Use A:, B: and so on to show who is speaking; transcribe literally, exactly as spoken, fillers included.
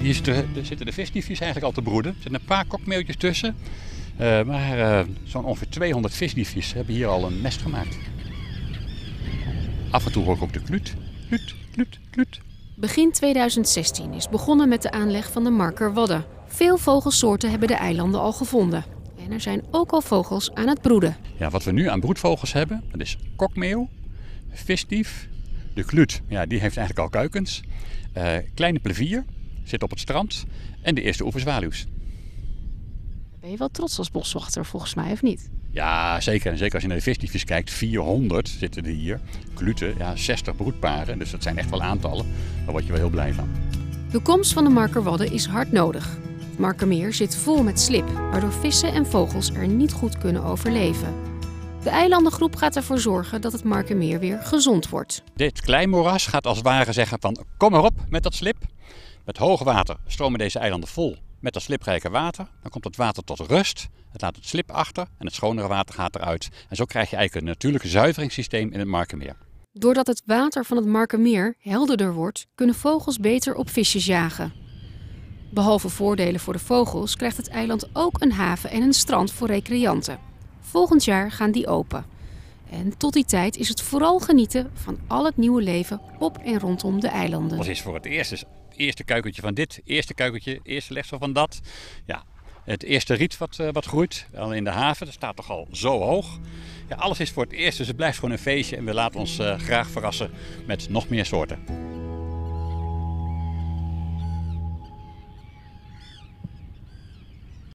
A: hier zitten, zitten de visdiefjes eigenlijk al te broeden. Er zitten een paar kokmeeltjes tussen. Uh, maar uh, zo'n ongeveer tweehonderd visdiefjes hebben hier al een nest gemaakt. Af en toe hoor ik ook de kluut. Kluut, kluut, kluut.
B: Begin tweeduizend zestien is begonnen met de aanleg van de Markerwadden. Veel vogelsoorten hebben de eilanden al gevonden. En er zijn ook al vogels aan het broeden.
A: Ja, wat we nu aan broedvogels hebben, dat is kokmeel, visdief, de kluut. Ja, die heeft eigenlijk al kuikens. Uh, kleine plevier, zit op het strand. En de eerste oeverzwaluws.
B: Ben je wel trots als boswachter volgens mij, of niet?
A: Ja, zeker. En zeker als je naar de visdiefjes kijkt. vierhonderd zitten er hier. Kluten, ja, zestig broedparen. Dus dat zijn echt wel aantallen. Daar word je wel heel blij van.
B: De komst van de Markerwadden is hard nodig. Het Markermeer zit vol met slib, waardoor vissen en vogels er niet goed kunnen overleven. De eilandengroep gaat ervoor zorgen dat het Markermeer weer gezond wordt.
A: Dit kleinmoeras gaat als het ware zeggen van kom maar op met dat slib. Met hoog water stromen deze eilanden vol met dat sliprijke water. Dan komt het water tot rust. Het laat het slip achter en het schonere water gaat eruit. En zo krijg je eigenlijk een natuurlijk zuiveringssysteem in het Markermeer.
B: Doordat het water van het Markermeer helderder wordt, kunnen vogels beter op visjes jagen. Behalve voordelen voor de vogels krijgt het eiland ook een haven en een strand voor recreanten. Volgend jaar gaan die open. En tot die tijd is het vooral genieten van al het nieuwe leven op en rondom de eilanden.
A: Het is voor het eerst het eerste kuikentje van dit, eerste kuikentje, eerste legsel van dat. Ja, het eerste riet wat, uh, wat groeit, al in de haven, dat staat toch al zo hoog. Ja, alles is voor het eerst, dus het blijft gewoon een feestje en we laten ons uh, graag verrassen met nog meer soorten.